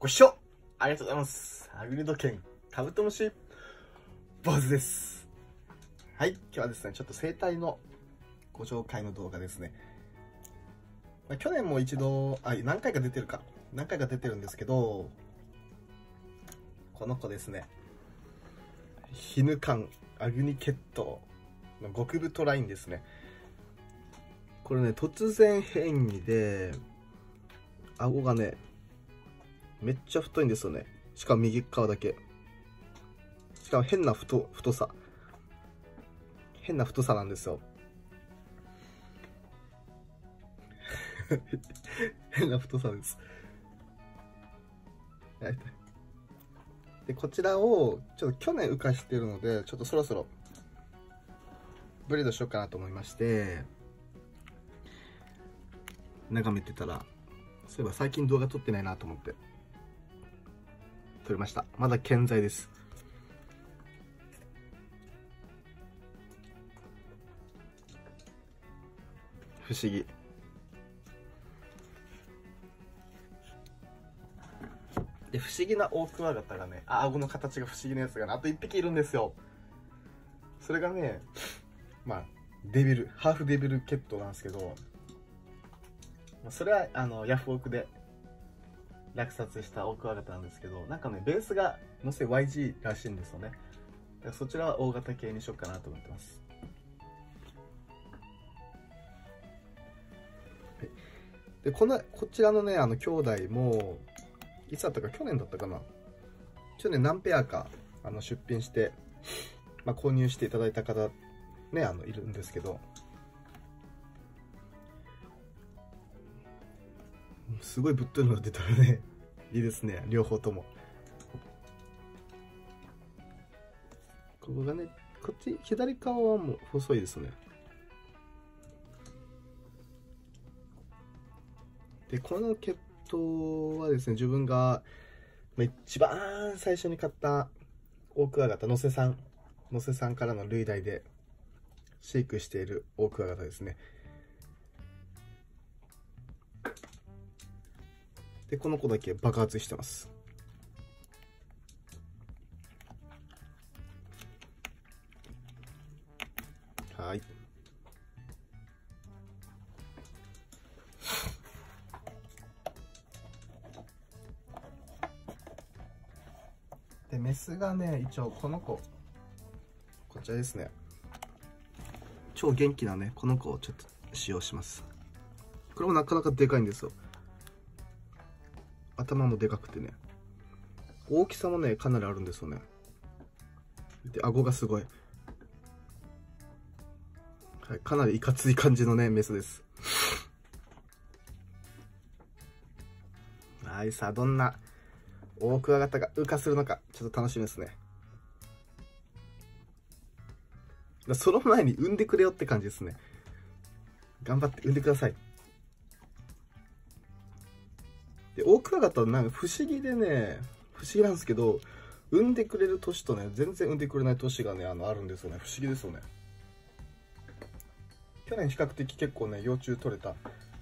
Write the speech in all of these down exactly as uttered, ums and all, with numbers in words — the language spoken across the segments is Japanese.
ご視聴ありがとうございます。アグリド犬カブトムシ坊主です。はい、今日はですね、ちょっと生態のご紹介の動画ですね。まあ、去年も一度、あ、何回か出てるか、何回か出てるんですけど、この子ですね、ヒヌカンアグニケットの極太ラインですね。これね、突然変異で、顎がね、めっちゃ太いんですよね。しかも右側だけ。しかも変な太、太さ。変な太さなんですよ。変な太さです。で、こちらをちょっと去年羽化してるので、ちょっとそろそろブリードしようかなと思いまして、眺めてたら、そういえば最近動画撮ってないなと思って撮りました。まだ健在です。不思議。で、不思議なオオクワガタがね、あ、顎の形が不思議なやつがね、あといっぴきいるんですよ。それがね、まあ、デビル、ハーフデビルケットなんですけど、それはあのヤフオクで落札したオオクワガタなんですけど、なんかね、ベースがのせ ワイジー らしいんですよね。だからそちらは大型系にしようかなと思ってます。はい、で、この、こちらのね、あの兄弟も、いつだったか、去年だったかな。去年何ペアかあの出品して、まあ、購入していただいた方、ね、あのいるんですけど、すごいぶっといのが出たらね、いいですね、両方とも。ここがね、こっち、左側はもう細いですね。で、この血統はですね、自分が一番最初に買ったオオクワガタ、のせさん、のせさんからの類代で飼育しているオオクワガタですね。で、この子だけ爆発してます。はい。で、メスがね、一応この子、こちらですね。超元気なね、この子をちょっと使用します。これもなかなかでかいんですよ。頭もでかくてね、大きさもね、かなりあるんですよね。で、顎がすごい。はい、かなりいかつい感じのね、メスです。はい、さあ、どんなオオクワガタが羽化するのか、ちょっと楽しみですね。その前に産んでくれよって感じですね。頑張って産んでください。で、オオクワガタなんか不思議でね、不思議なんですけど、産んでくれる年とね、全然産んでくれない年がね、あの、あるんですよね。不思議ですよね。去年比較的結構ね、幼虫取れた。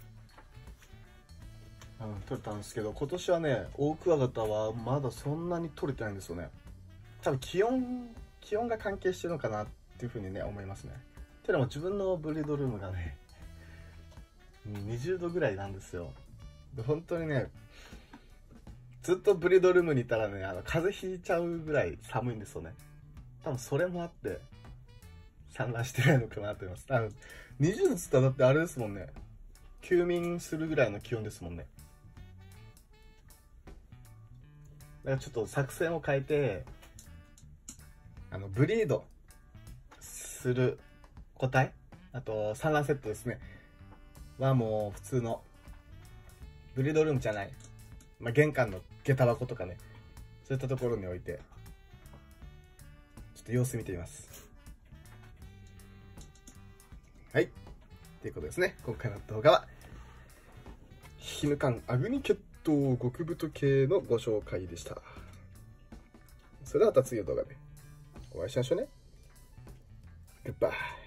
うん、取れたんですけど、今年はね、オオクワガタはまだそんなに取れてないんですよね。多分気温、気温が関係してるのかなっていうふうにね、思いますね。ていうのも自分のブリードルームがね、にじゅうどぐらいなんですよ。で、本当にね、ずっとブリードルームにいたらね、あの風邪ひいちゃうぐらい寒いんですよね。多分それもあって産卵してないのかなと思います。あのにじゅうどっつったらだってあれですもんね、休眠するぐらいの気温ですもんね。だからちょっと作戦を変えて、あのブリードする個体、あと産卵セットですねはもう普通のブリードルームじゃない、まあ、玄関の下駄箱とかね、そういったところに置いてちょっと様子見てみます。はい、ということですね。今回の動画はヒヌカンアグニケット極太系のご紹介でした。それではまた次の動画でお会いしましょうね。グッバイ。